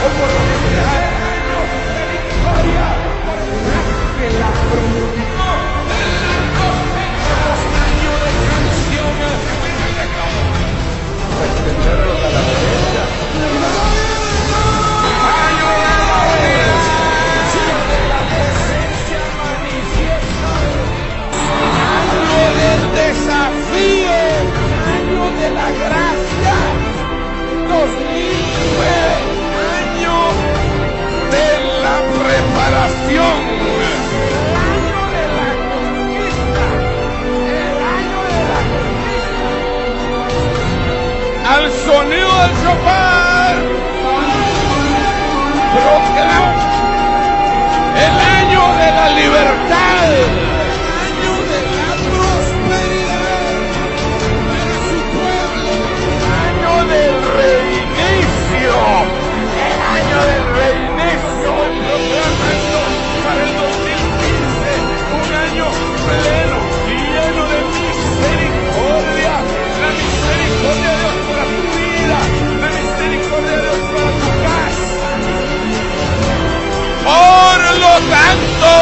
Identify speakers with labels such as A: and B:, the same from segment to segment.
A: o por lo que sea. De victoria, que la promulgó. Año de canción. Extenderlos a la derecha. Año de la obediencia, de la presencia manifiesta. Año del desafío. Año de la gracia. 2009, año de la preparación, el año de la conquista, el año de la conquista. Al sonido del shofar, proclamo el año de la libertad, el año de la prosperidad para su pueblo, el año del reinicio, el año del reinicio, proclamando para el 2015 un año pleno, lleno de misericordia, la misericordia de Dios para tu vida, la misericordia de Dios para tu casa. Por lo tanto,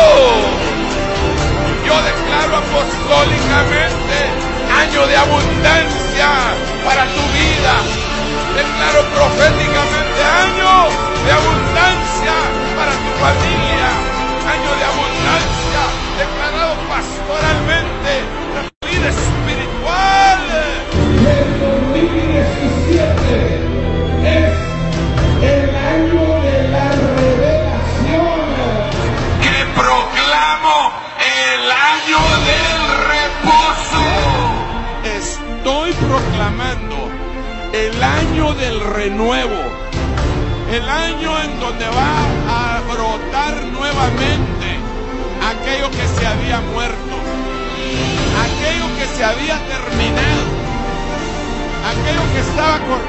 A: yo declaro apostólicamente año de abundancia para tu vida. Declaro proféticamente año de abundancia para tu familia, año de abundancia declarado pastoralmente para tu vida espiritual. El 2017 es el año de la revelación, que proclamo el año del reposo. Estoy proclamando el año del renuevo, el año en donde va a brotar nuevamente aquello que se había muerto, aquello que se había terminado, aquello que estaba corriendo.